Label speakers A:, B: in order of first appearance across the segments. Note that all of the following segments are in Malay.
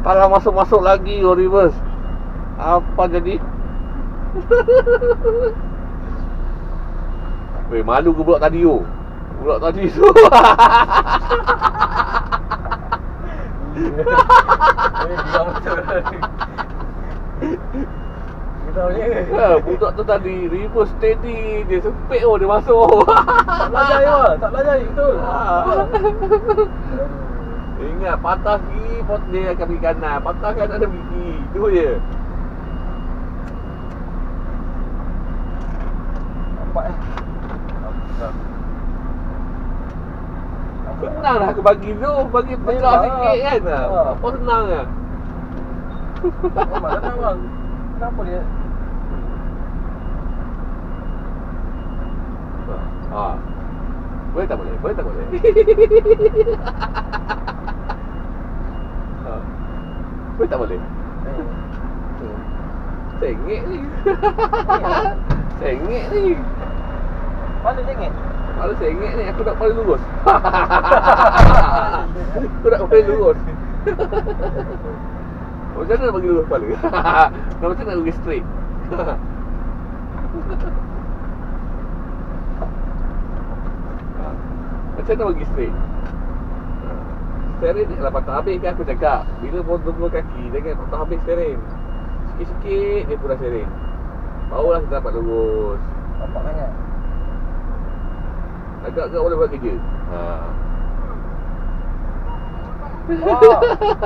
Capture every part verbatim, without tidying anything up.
A: Kalau masuk-masuk lagi oh reverse. Apa jadi? Weh, malu ke budak tadi tu? Budak tadi tu. Ya, budak tu tadi reverse steady, dia sempit oh dia masuk.
B: Tak belajar ya, tak belajar betul.
A: Ingat patah gigi pot dia akan pergi kanan, patah kanan ada gigi. Tu je.
B: Nampak eh.
A: Senang lah aku bagi tu, bagi pecah sikit kan.
B: Ha.
A: Apa senang ah.
B: Memang senang bang. Kenapa dia?
A: Ha. Boleh tak boleh? Boleh tak boleh? Ha. Boleh tak boleh? Sengit ni. Sengit ni.
B: Mana sengit?
A: Mana sengit ni? Aku nak paling lurus. Aku nak paling lurus. Macam mana nak bagi lurus kepala? Macam mana nak bagi straight? Macam mana bagi straight? Steering ni lah patah habis kan aku cakap. Bila pun tunggu kaki, jangan patah habis steering. Sikit-sikit dia pun dah steering. Barulah kita dapat lurus.
B: Nampak sangat.
A: Agak-agak boleh buat kerja. Ha.
B: Wah.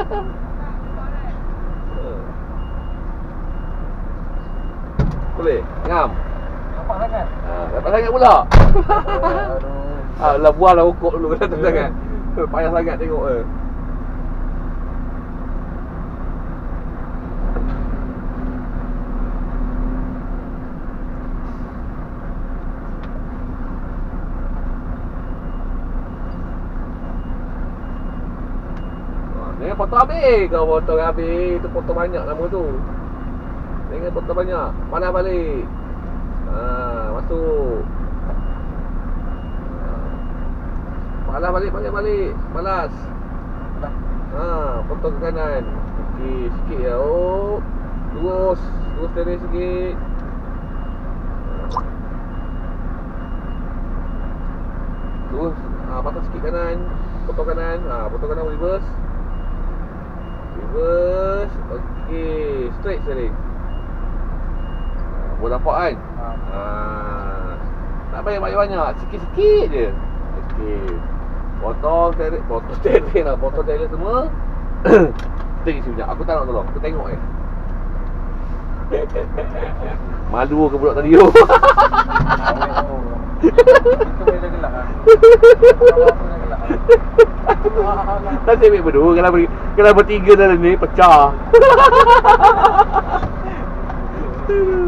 A: Boleh? Ngam?
B: Nampak sangat.
A: Ha, dapat sangat pula.
B: Aduh.
A: Ah, lah buahlah rokok dulu kata yeah. Sangat. Payah sangat tengok eh. Jangan potong habis. Kau potong habis, tu potong banyak nama tu. Jangan potong banyak. Panas balik. Ha, masuk. Palas balik, balik, balik. Palas. Ha, potong ke kanan. Okey, sikit ya. Oh. Lurus. Lurus steering sikit. Lurus. Ha, patah sikit kanan. Potong kanan. Ha, potong kanan reverse. Reverse. Okey, straight steering. Ha, boleh nampak kan? Ha. Tak payah banyak-banyak. Sikit-sikit je. Okey. Potong steering, potong steering lah, potong steering semua. Tengok sini sekejap, aku tak nak tolong, aku tengok je. Malu ke budak tadi tu.
B: Itu boleh dah gelak lah.
A: Tak ambil berdua, kalau, ber, kalau bertiga dalam ni, pecah.